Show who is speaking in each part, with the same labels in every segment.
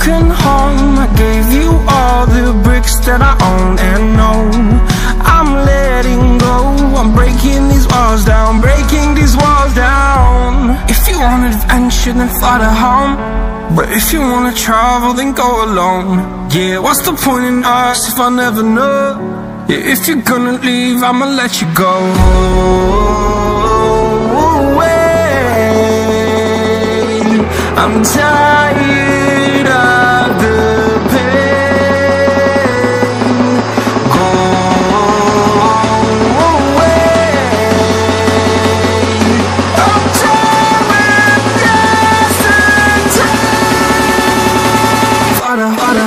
Speaker 1: broken home. I gave you all the bricks that I own and know. I'm letting go, I'm breaking these walls down, breaking these walls down. If you want adventure, then fly to home. But if you wanna travel, then go alone. Yeah, what's the point in us if I never know? Yeah, if you're gonna leave, I'ma let you go. I'm tired of the pain. Go away. I'm tired of yesterday. Harder, harder.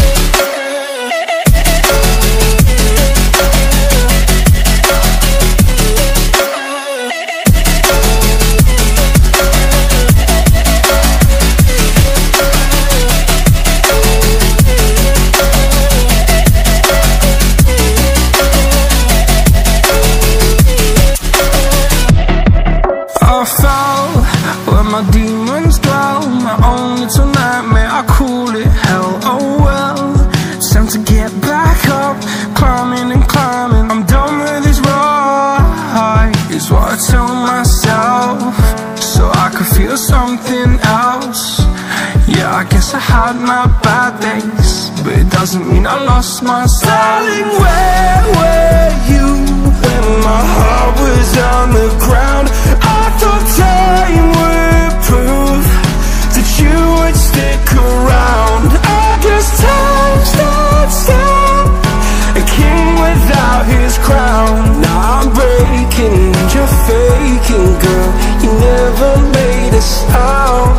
Speaker 1: I fell where my demons dwell. My own little nightmare, I call it hell. Oh well, it's time to get back up, climbing and climbing. I'm done with this ride, is what I tell myself, so I could feel something else. Yeah, I guess I had my bad days, but it doesn't mean I lost myself. Darling, where were you when my heart was on the ground? I thought time would prove that you would stick around. I guess time stood still, a king without his crown. Now I'm breaking and you're faking, girl. You never made a sound.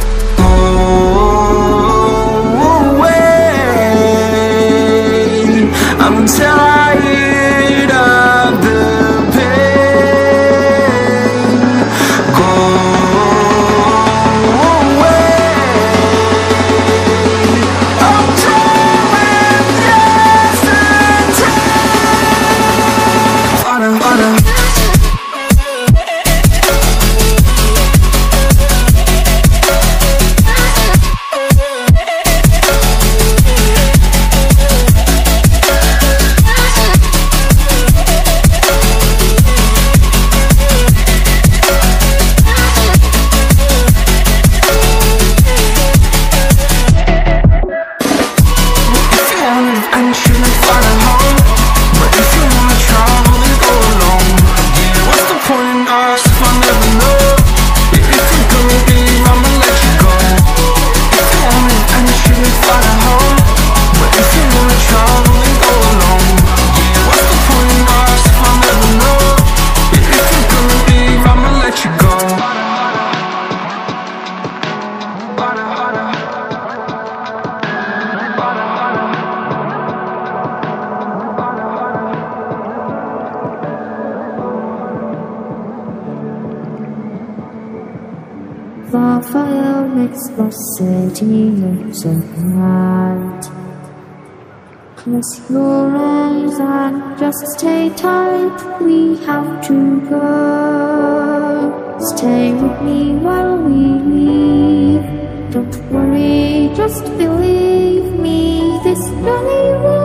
Speaker 1: Oh, wait, I'm tired of the pain. Go away. I'm tired of yesterday. Harder, harder.
Speaker 2: The fire makes the city look so bright. Close your eyes and just stay tight. We have to go. Stay with me while we leave. Don't worry, just believe me. This journey will